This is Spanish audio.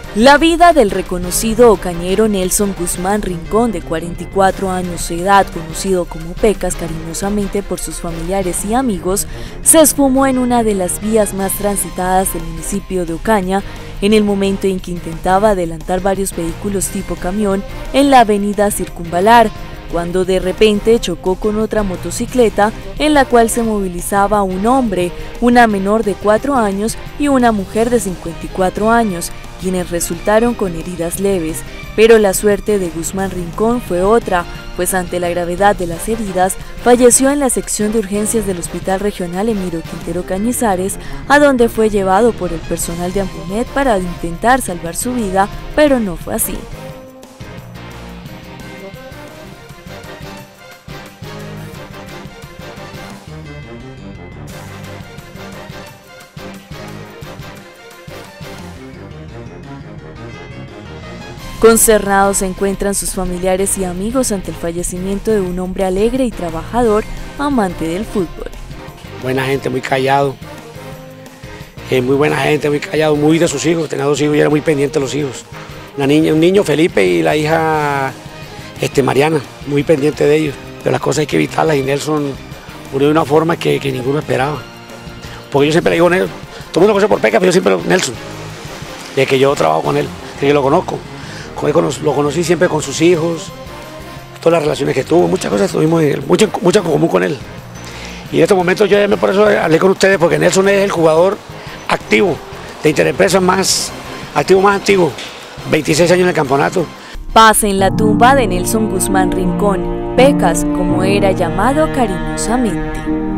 La vida del reconocido ocañero Nelson Guzmán Rincón, de 44 años de edad, conocido como Pecas cariñosamente por sus familiares y amigos, se esfumó en una de las vías más transitadas del municipio de Ocaña en el momento en que intentaba adelantar varios vehículos tipo camión en la avenida Circunvalar, cuando de repente chocó con otra motocicleta en la cual se movilizaba un hombre, una menor de 4 años y una mujer de 54 años, quienes resultaron con heridas leves, pero la suerte de Guzmán Rincón fue otra, pues ante la gravedad de las heridas, falleció en la sección de urgencias del Hospital Regional Emiro Quintero Cañizares, a donde fue llevado por el personal de Ampunet para intentar salvar su vida, pero no fue así. Consternados se encuentran sus familiares y amigos ante el fallecimiento de un hombre alegre y trabajador, amante del fútbol. Buena gente, muy callado, muy buena gente, muy callado, muy de sus hijos, tenía 2 hijos y era muy pendiente de los hijos. Una niña, un niño, Felipe, y la hija Mariana, muy pendiente de ellos. Pero las cosas hay que evitarlas y Nelson murió de una forma que ninguno esperaba. Porque yo siempre le digo Nelson, todo el mundo lo conoce por Pecas, pero yo siempre Nelson, de que yo trabajo con él, que lo conozco. Lo conocí siempre con sus hijos, todas las relaciones que tuvo, muchas cosas tuvimos, mucho en común con él. Y en estos momentos yo llamé, por eso hablé con ustedes, porque Nelson es el jugador activo de Interempresas más antiguo, 26 años en el campeonato. Paz en la tumba de Nelson Guzmán Rincón, Pecas, como era llamado cariñosamente.